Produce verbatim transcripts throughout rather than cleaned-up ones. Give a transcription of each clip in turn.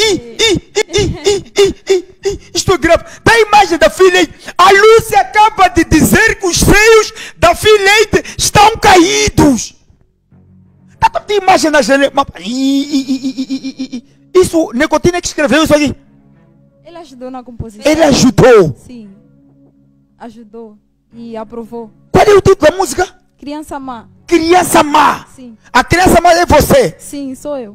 Ih, ih, ih, ih, ih, ih, ih, isto é grave. Dá a imagem da filha. A Lúcia acaba de dizer que os seios da filha estão caídos. Dá a imagem da janela. Isso, Nicotina que escreveu isso aqui. Ele ajudou na composição. Ele ajudou. Sim. Ajudou e aprovou. Qual é o título da música? Criança Má. Criança Má. Sim. A criança má é você. Sim, sou eu.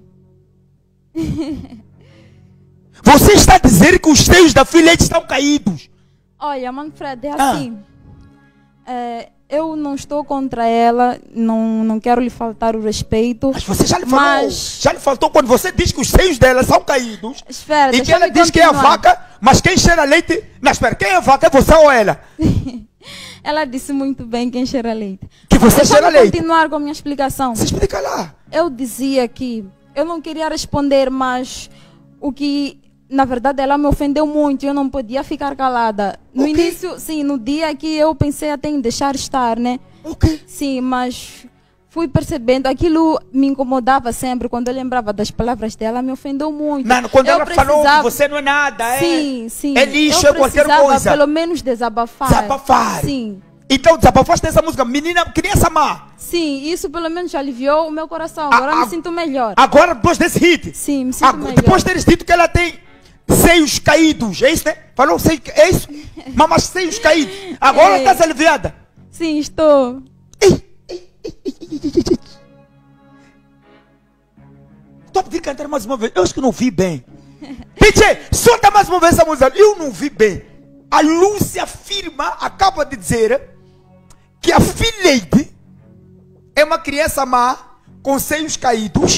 Você está a dizer que os seios da filha estão caídos. Olha, Manfred, é Ah. assim. É, eu não estou contra ela, não, não quero lhe faltar o respeito. Mas você já lhe falou. Mas- Já lhe faltou quando você diz que os seios dela são caídos. Espera, E que deixa-me ela diz que é a continuar. vaca, mas quem cheira leite. Não, espera, quem é a vaca? É você ou ela? Ela disse muito bem quem cheira leite. Que você Deixa-me cheira leite. continuar com a minha explicação. Você explica lá. Eu dizia que eu não queria responder, mas o que, na verdade, ela me ofendeu muito e eu não podia ficar calada. No O quê? início, sim, no dia que eu pensei até em deixar estar, né? O quê? Sim, mas fui percebendo, aquilo me incomodava sempre, quando eu lembrava das palavras dela, me ofendeu muito. Não, quando Eu ela falou que precisava- você não é nada, é, Sim, sim. é lixo, eu é qualquer precisava coisa. pelo menos desabafar. Desabafar. Sim. Então desabafaste essa música, menina, criança má. Sim, isso pelo menos aliviou o meu coração. Agora A- me a- sinto melhor. Agora, depois desse hit. Sim, me sinto Agora, melhor. depois de teres dito que ela tem seios caídos, é isso, né? Falou seio, é isso? Mas, mas seios caídos. Agora É. estás aliviada. Sim, estou. Estou a pedir cantar mais uma vez. Eu acho que não vi bem. D J, solta mais uma vez essa música. Eu não vi bem. A Lúcia afirma, acaba de dizer, que a filha é uma criança má, com seios caídos,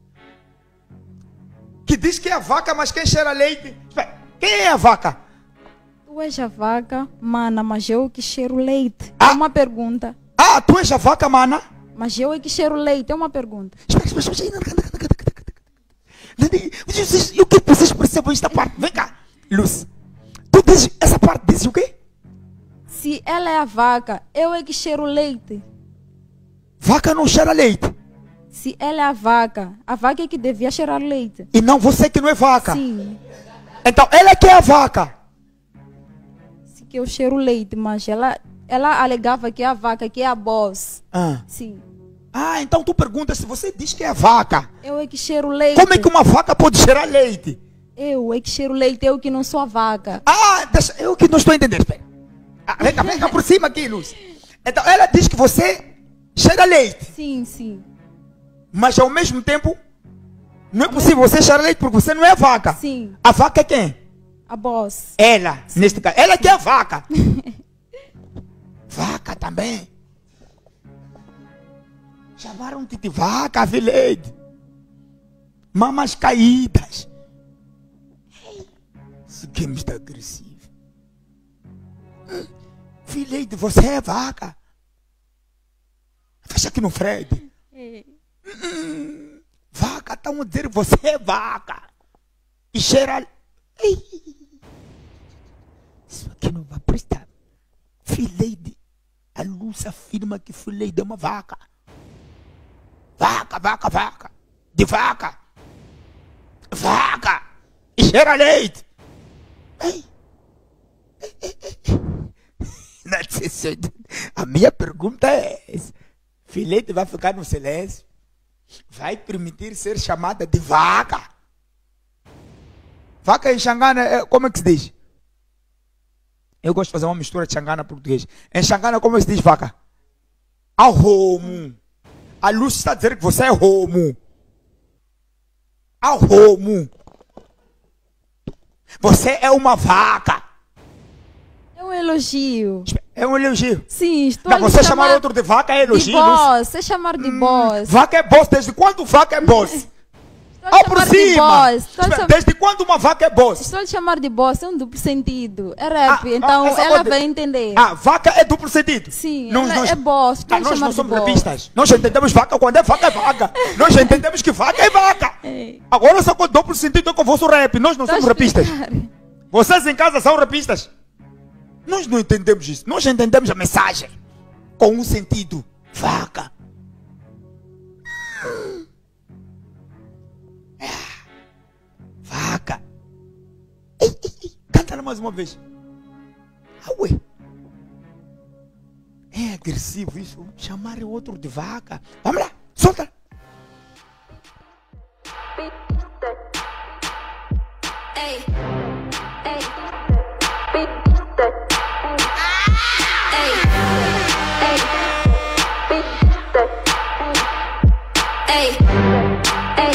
que diz que é a vaca, mas quem cheira leite... Espera, quem é a vaca? Tu és a vaca, mana, mas eu que cheiro leite. Ah. É uma pergunta. Ah, tu és a vaca, mana? Mas eu é que cheiro leite, é uma pergunta. Espera, espera, espera. Não, não, não, não, não, não, não. Vocês- Eu quero que vocês percebam esta parte. Vem cá, Luz. Tu diz, essa parte diz o quê? Se ela é a vaca, eu é que cheiro leite. Vaca não cheira leite. Se ela é a vaca, a vaca é que devia cheirar leite. E não você que não é vaca. Sim, Então ela que é a vaca. se que eu cheiro leite, mas ela, ela alegava que é a vaca, que é a boss. Ah. Sim, Ah, então tu pergunta se você diz que é vaca. eu é que cheiro leite. Como é que uma vaca pode cheirar leite? Eu é que cheiro leite, eu que não sou a vaca. Ah, deixa, eu que não estou entendendo. Espera. Ah, vem cá, vem cá por cima aqui, Luz. Então ela diz que você cheira leite. Sim, sim, Mas ao mesmo tempo, não é possível você cheirar leite porque você não é vaca. sim, A vaca é quem? a boss. Ela, neste caso. Ela que é a vaca. Vaca também. Chamaram-te de vaca, Vileide. Mamas caídas. Esse game está agressivo. Vileide, você é vaca. Fecha aqui no Fred. É. Hum, vaca, estão a dizer que você é vaca. E cheira... Ei. Isso aqui não vai prestar. Fileide. A Luz afirma que Fileide é uma vaca. Vaca, vaca, vaca. De vaca. Vaca. E cheira leite. Ei. Ei, ei, ei. Não sei se eu- A minha pergunta é essa. Fileide vai ficar no silêncio? Vai permitir ser chamada de vaca? Vaca em Xangana, é- como é que se diz? Eu gosto de fazer uma mistura de Xangana e português. Em Xangana, como é que se diz vaca? Arromo. A Luz está dizendo que você é homo. Arromo. Você é uma vaca. É um elogio. É um elogio. Sim, estou Não, a lhe você chamar chamar outro de vaca é de elogio. Luz. boss. Você chamar de boss. Vaca é boss. Desde quando vaca é boss? Estou a Ao lhe por chamar de cima. boss. Estou a lhe Espera, cham- Desde quando uma vaca é boss? estou a lhe chamar de boss. É um duplo sentido. É rap, Ah, então ah, essa ela pode- vai entender. Ah, vaca é duplo sentido. Sim, Nós- ela nós- é boss. Estou a Ah, lhe nós chamar não de somos boss. rapistas. Nós entendemos vaca quando é vaca, é vaca. Nós já entendemos que vaca é vaca. É. Agora só com duplo sentido que eu vou rap. Nós não Estou a somos rapistas. explicar. Vocês em casa são rapistas. Nós não entendemos isso. Nós entendemos a mensagem com um sentido. Vaca. Ah, vaca. mais uma vez. Ah, ué. É agressivo isso. Chamar o outro de vaca. Vamos lá, solta. Ei, ei, ei, ei,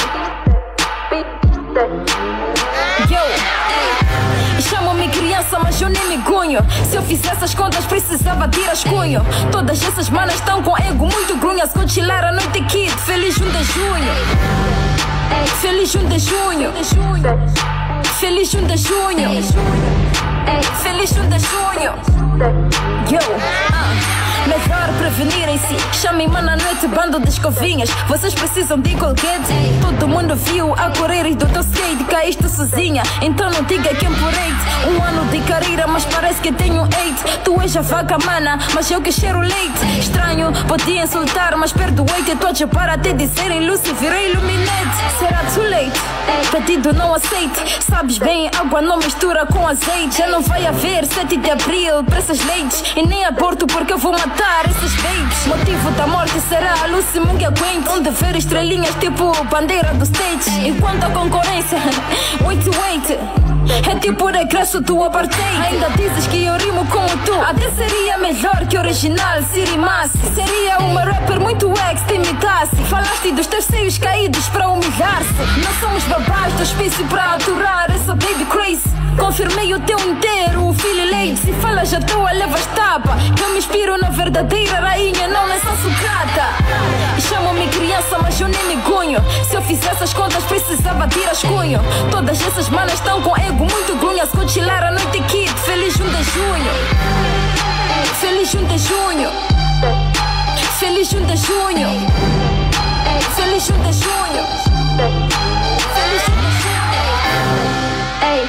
yo, ei. Chamam-me criança, mas eu nem me gunho. Se eu fizesse as contas, precisava tirar cunho. Todas essas manas estão com ego muito grunha. Se chilar a noite kid, feliz um de junho. Feliz um de junho. Feliz um de junho. Feliz um de junho. Yo, uh. Melhor prevenirem-se. Chamem-me na noite, bando de escovinhas. Vocês precisam de colgate. Todo mundo viu a correr do teu skate. Caíste sozinha, então não diga que empurrei-te. Um ano de carreira, mas parece que tenho eight. Tu és a vaca mana, mas eu que cheiro leite. Estranho, podia insultar, mas perdoei-te. Todos para te dizerem Lucy, virei Illuminate. Será too late? Pedido não aceite. Sabes bem, água não mistura com azeite. Já não vai haver sete de abril para essas leites. E nem aborto porque eu vou matar esses babes. Motivo da morte será a Lucy Munga Quaint. Onde ver estrelinhas tipo bandeira do stage. Enquanto a concorrência, wait, wait, é tipo regresso do apartheid. Ainda dizes que eu rimo como tu. Até seria melhor que o original se rimasse. Seria uma rapper muito ex te imitasse. Falaste dos teus seios caídos para humilhar-se. Não somos babás do hospício para aturar essa baby craze. Confirmei o teu inteiro, o filho leite. Se falas à toa, levas tapa. Que eu me inspiro na verdadeira rainha, não nessa sucata. Chamam-me criança, mas eu nem me gunho. Se eu fizesse as contas, precisava tirar cunho. Todas essas manas estão com ego muito grunha. Se chilar a noite kid, feliz um de junho. Feliz um de junho. Feliz um de junho. Feliz um de junho. Feliz um de junho. Ei.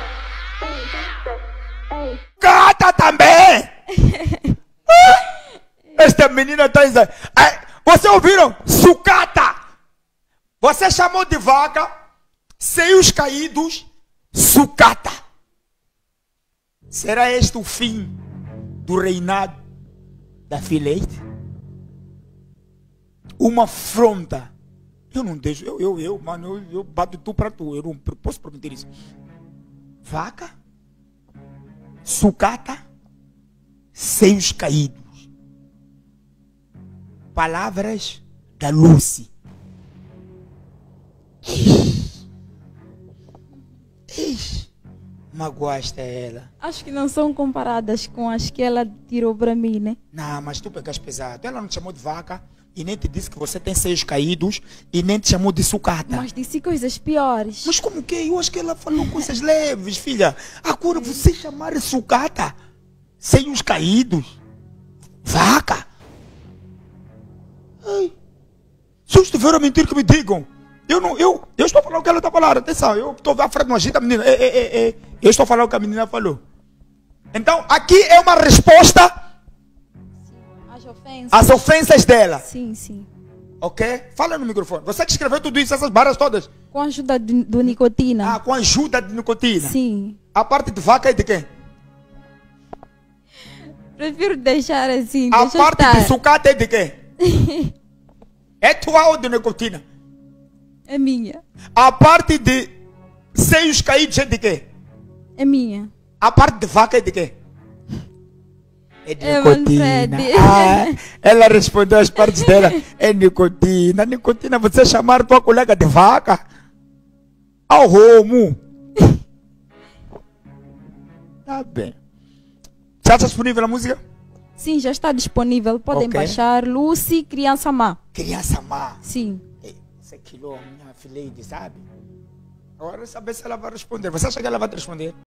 Cata também! Esta menina está dizendo. Vocês ouviram? Sucata! Você chamou de vaca, seios caídos, sucata. Será este o fim do reinado da Fileite? Uma afronta. Eu não deixo, eu, eu, eu, mano, eu, eu bato tu para tu. Eu não posso prometer isso. Vaca, sucata, seios caídos. Palavras da Lucy. Ixi. Ixi. Magoaste ela. Acho que não são comparadas com as que ela tirou para mim, né? Não, mas tu pegas pesado. Ela não te chamou de vaca e nem te disse que você tem seios caídos e nem te chamou de sucata. Mas disse coisas piores. Mas como que? Eu acho que ela falou coisas leves, filha. Agora você chamar de sucata, seios caídos, vaca. Ai. Se eu estiver a mentir, que me digam. Eu não, eu, eu estou falando o que ela está falando. Atenção, eu estou à frente de uma agita, menina. Ei, ei, ei, ei. Eu estou falando o que a menina falou. Então, aqui é uma resposta As ofensas. às ofensas dela. Sim, sim. Ok? Fala no microfone. Você que escreveu tudo isso, essas barras todas? Com a ajuda de, do nicotina. Ah, com a ajuda de nicotina. Sim. A parte de vaca é de quem? Prefiro deixar assim. A deixa parte estar. de sucata é de quem? É tua ou de nicotina? É minha. A parte de seios caídos é de quem? É minha. A parte de vaca é de quem? É de É nicotina. Manfred. Ah, ela respondeu as partes dela. É nicotina. Nicotina, você chamar tua colega de vaca? Ao rumo. Tá bem. Já está disponível a música? Sim, já está disponível. Podem Ok. baixar. Lucy, Criança Má. Criança má. Sim. Ei, Você quilou a minha filha, sabe? Agora saber se ela vai responder. Você acha que ela vai te responder?